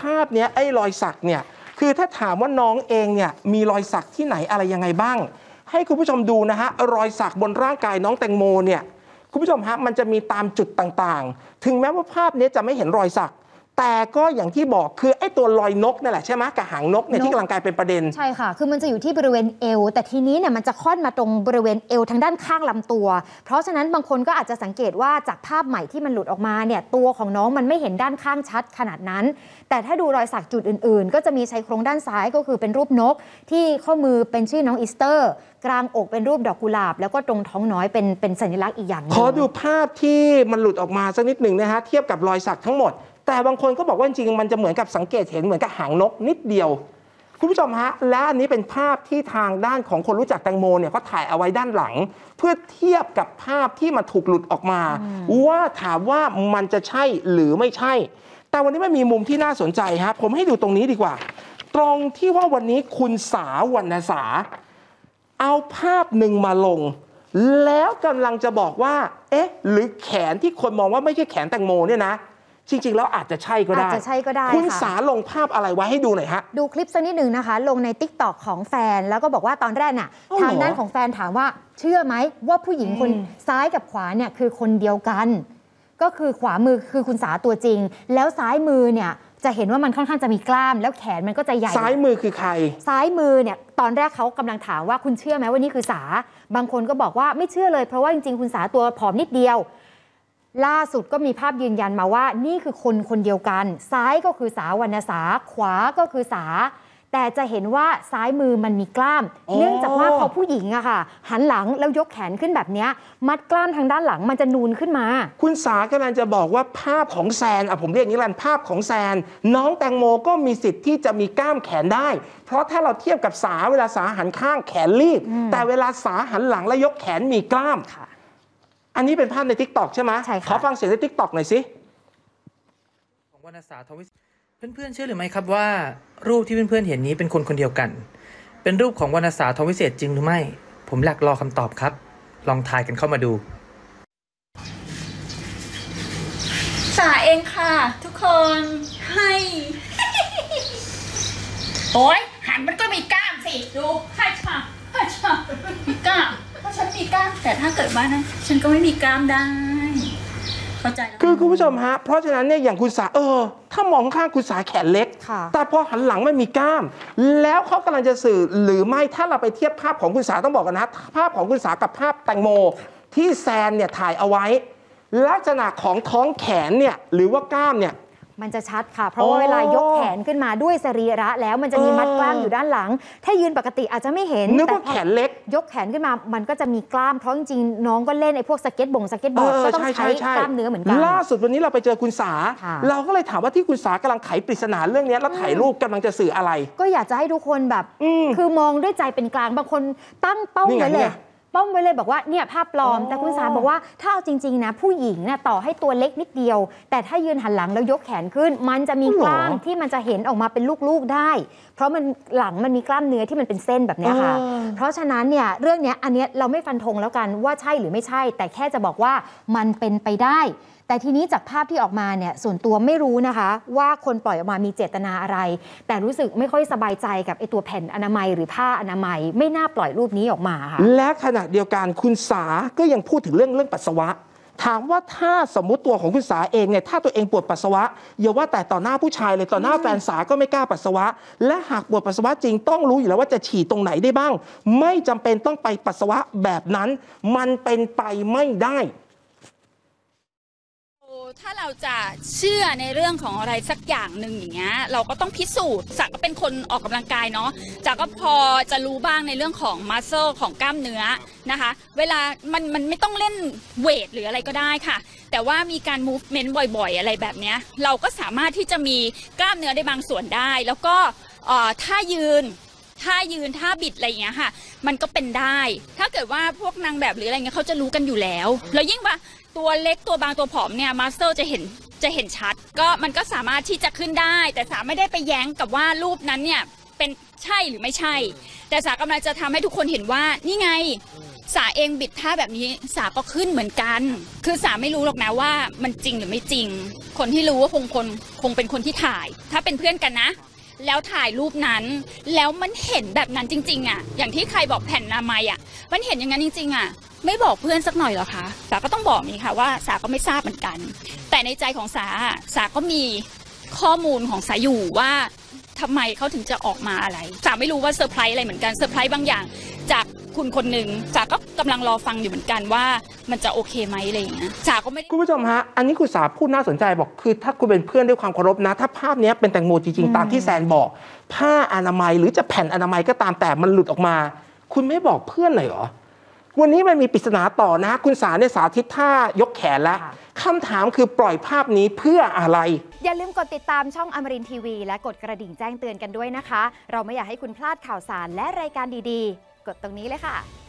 าพเนี้ยไอ้รอยสักเนี่ยคือถ้าถามว่าน้องเองเนี่ยมีรอยสักที่ไหนอะไรยังไงบ้างให้คุณผู้ชมดูนะฮะรอยสักบนร่างกายน้องแตงโมเนี่ยคุณผู้ชมฮะมันจะมีตามจุดต่างๆถึงแม้ว่าภาพนี้จะไม่เห็นรอยสักแต่ก็อย่างที่บอกคือไอ้ตัวรอยนกนั่นแหละใช่ไหมกับหางนกเนี่ยที่กำลังกลายเป็นประเด็นใช่ค่ะคือมันจะอยู่ที่บริเวณเอวแต่ทีนี้เนี่ยมันจะค่อนมาตรงบริเวณเอวทางด้านข้างลำตัวเพราะฉะนั้นบางคนก็อาจจะสังเกตว่าจากภาพใหม่ที่มันหลุดออกมาเนี่ยตัวของน้องมันไม่เห็นด้านข้างชัดขนาดนั้นแต่ถ้าดูรอยสักจุดอื่นๆก็จะมีชายโครงด้านซ้ายก็คือเป็นรูปนกที่ข้อมือเป็นชื่อน้องอีสเตอร์กลางอกเป็นรูปดอกกุหลาบแล้วก็ตรงท้องน้อยเป็นสัญลักษณ์อีกอย่างนึงขอดูภาพที่มันหลุดออกมาสักนิดหนึ่งนะฮะเทียบกับรอยสักทั้งหมดแต่บางคนก็บอกว่าจริงๆมันจะเหมือนกับสังเกตเห็นเหมือนกับหางนกนิดเดียวคุณผู้ชมฮะและอันนี้เป็นภาพที่ทางด้านของคนรู้จักแตงโมเนี่ยเขาถ่ายเอาไว้ด้านหลังเพื่อเทียบกับภาพที่มันถูกหลุดออกมาว่าถามว่ามันจะใช่หรือไม่ใช่แต่วันนี้มันมีมุมที่น่าสนใจฮะผมให้ดูตรงนี้ดีกว่าตรงที่ว่าวันนี้คุณสาวรรณสาเอาภาพหนึ่งมาลงแล้วกำลังจะบอกว่าเอ๊ะหรือแขนที่คนมองว่าไม่ใช่แขนแตงโมเนี่ยนะจริงๆแล้วอาจจะใช่ก็ได้อาจจะใช่ก็ได้คุณสาลงภาพอะไรไว้ให้ดูหน่อยฮะดูคลิปสักนิดหนึ่งนะคะลงใน TikTok ของแฟนแล้วก็บอกว่าตอนแรกน่ะทางด้านของแฟนถามว่าเชื่อไหมว่าผู้หญิงคนซ้ายกับขวาเนี่ยคือคนเดียวกันก็คือขวามือคือคุณสาตัวจริงแล้วซ้ายมือเนี่ยจะเห็นว่ามันค่อนข้างจะมีกล้ามแล้วแขนมันก็จะใหญ่ซ้ายมือคือใครซ้ายมือเนี่ยตอนแรกเขากำลังถามว่าคุณเชื่อไหมว่านี่คือสาบางคนก็บอกว่าไม่เชื่อเลยเพราะว่าจริงๆคุณสาตัวผอมนิดเดียวล่าสุดก็มีภาพยืนยันมาว่านี่คือคนเดียวกันซ้ายก็คือสาวรรณสาขวาก็คือสาแต่จะเห็นว่าซ้ายมือมันมีกล้ามเนื่องจากว่าพอผู้หญิงอะค่ะหันหลังแล้วยกแขนขึ้นแบบนี้มัดกล้ามทางด้านหลังมันจะนูนขึ้นมาคุณสากำลังจะบอกว่าภาพของแซนผมเรียกอย่างนี้แหละภาพของแซนน้องแตงโมก็มีสิทธิ์ที่จะมีกล้ามแขนได้เพราะถ้าเราเทียบกับสาเวลาสาหันข้างแขนรีบแต่เวลาสาหันหลังแล้วยกแขนมีกล้ามอันนี้เป็นภาพใน TikTok ใช่ไหมใช่ค่ะขอฟังเสียงใน TikTok หน่อยสิของวรรณสาทวิเพื่อนๆเชื่อหรือไม่ครับว่ารูปที่เพื่อนๆเห็นนี้เป็นคนเดียวกันเป็นรูปของวรรณสาทวิเศษจริงหรือไม่ผมอยากรอคำตอบครับลองทายกันเข้ามาดูสาเองค่ะทุกคนให้โอ้ยหันมันก็มีกล้ามสิดูให้ช่ามีกล้ามเพราะฉันมีกล้ามแต่ถ้าเกิดว่านะฉันก็ไม่มีกล้ามได้เข้าใจแล้วคือคุณผู้ชมฮะเพราะฉะนั้นเนี่ยอย่างคุณสาถ้ามองข้างคุณสาแขนเล็กแต่พอหันหลังไม่มีกล้ามแล้วเขากำลังจะสื่อหรือไม่ถ้าเราไปเทียบภาพของคุณสาต้องบอกกันนะภาพของคุณสากับภาพแตงโมที่แซนเนี่ยถ่ายเอาไว้ลักษณะของท้องแขนเนี่ยหรือว่ากล้ามเนี่ยมันจะชัดค่ะเพราะว่าเวลายกแขนขึ้นมาด้วยสรีระแล้วมันจะมีมัดกล้ามอยู่ด้านหลังถ้ายืนปกติอาจจะไม่เห็นนึกว่าแขนเล็กยกแขนขึ้นมามันก็จะมีกล้ามเพราะจริงๆน้องก็เล่นไอ้พวกสเก็ตบอร์ดก็ต้องใช้กล้ามเนื้อเหมือนกันล่าสุดวันนี้เราไปเจอคุณสาเราก็เลยถามว่าที่คุณสากำลังไขปริศนาเรื่องนี้แล้วถ่ายรูปกำลังจะสื่ออะไรก็อยากจะให้ทุกคนแบบคือมองด้วยใจเป็นกลางบางคนตั้งเป้าไว้เลยป้อมไว้เลยบอกว่าเนี่ยภาพปลอมแต่คุณสาบอกว่าถ้าเอาจริงๆนะผู้หญิงเนี่ยต่อให้ตัวเล็กนิดเดียวแต่ถ้ายืนหันหลังแล้วยกแขนขึ้นมันจะมีกล้ามที่มันจะเห็นออกมาเป็นลูกๆได้เพราะมันหลังมันมีกล้ามเนื้อที่มันเป็นเส้นแบบนี้ค่ะเพราะฉะนั้นเนี่ยเรื่องนี้อันนี้เราไม่ฟันธงแล้วกันว่าใช่หรือไม่ใช่แต่แค่จะบอกว่ามันเป็นไปได้แต่ทีนี้จากภาพที่ออกมาเนี่ยส่วนตัวไม่รู้นะคะว่าคนปล่อยออกมามีเจตนาอะไรแต่รู้สึกไม่ค่อยสบายใจกับไอ้ตัวแผ่นอนามัยหรือผ้าอนามัยไม่น่าปล่อยรูปนี้ออกมาค่ะและขณะเดียวกันคุณสาก็ยังพูดถึงเรื่องปัสสาวะถามว่าถ้าสมมุติตัวของคุณสาเองเนี่ยถ้าตัวเองปวดปัสสาวะอย่าว่าแต่ต่อหน้าผู้ชายเลยต่อหน้าแฟนสาก็ไม่กล้าปัสสาวะและหากปวดปัสสาวะจริงต้องรู้อยู่แล้วว่าจะฉี่ตรงไหนได้บ้างไม่จำเป็นต้องไปปัสสาวะแบบนั้นมันเป็นไปไม่ได้ถ้าเราจะเชื่อในเรื่องของอะไรสักอย่างหนึ่งอย่างเงี้ยเราก็ต้องพิสูจน์จากก็เป็นคนออกกำลังกายเนาะจากก็พอจะรู้บ้างในเรื่องของมัสเซลของกล้ามเนื้อนะคะเวลามันไม่ต้องเล่นเวทหรืออะไรก็ได้ค่ะแต่ว่ามีการ movement บ่อยๆอะไรแบบเนี้ยเราก็สามารถที่จะมีกล้ามเนื้อได้บางส่วนได้แล้วก็ท่ายืนท่าบิดอะไรอย่างเงี้ยค่ะมันก็เป็นได้ถ้าเกิดว่าพวกนางแบบหรืออะไรเงี้ยเขาจะรู้กันอยู่แล้วแล้วยิ่งว่าตัวเล็กตัวบางตัวผอมเนี่ยมาสเตอร์จะเห็นชัดก็มันก็สามารถที่จะขึ้นได้แต่สาไม่ได้ไปแย้งกับว่ารูปนั้นเนี่ยเป็นใช่หรือไม่ใช่แต่สากำลังจะทำให้ทุกคนเห็นว่านี่ไงสาเองบิดท่าแบบนี้สาก็ขึ้นเหมือนกันคือสาไม่รู้หรอกนะว่ามันจริงหรือไม่จริงคนที่รู้ว่าคงเป็นคนที่ถ่ายถ้าเป็นเพื่อนกันนะแล้วถ่ายรูปนั้นแล้วมันเห็นแบบนั้นจริงๆอ่ะอย่างที่ใครบอกแผ่นอนามัยอ่ะมันเห็นอย่างนั้นจริงๆอ่ะไม่บอกเพื่อนสักหน่อยหรอคะสาก็ต้องบอกนี่ค่ะว่าสาก็ไม่ทราบเหมือนกันแต่ในใจของสาก็มีข้อมูลของสาอยู่ว่าทำไมเขาถึงจะออกมาอะไรสาไม่รู้ว่าเซอร์ไพรส์อะไรเหมือนกันเซอร์ไพรส์บางอย่างจากคุณคนหนึ่งสาก็กำลังรอฟังอยู่เหมือนกันว่ามันจะโอเคไหมอะไรอย่างเงี้ยสาก็ไม่คุณผู้ชมฮะอันนี้คุณสาพูดน่าสนใจบอกคือถ้าคุณเป็นเพื่อนด้วยความเคารพนะถ้าภาพนี้เป็นแตงโมจริงๆตามที่แซนบอกผ้าอนามัยหรือจะแผ่นอนามัยก็ตามแต่มันหลุดออกมาคุณไม่บอกเพื่อนเลยเหรอวันนี้มันมีปริศนาต่อนะคุณสาเนี่ยสาธิตท่ายกแขนแล้วคำถามคือปล่อยภาพนี้เพื่ออะไรอย่าลืมกดติดตามช่องอมรินทร์ทีวีและกดกระดิ่งแจ้งเตือนกันด้วยนะคะเราไม่อยากให้คุณพลาดข่าวสารและรายการดีๆกดตรงนี้เลยค่ะ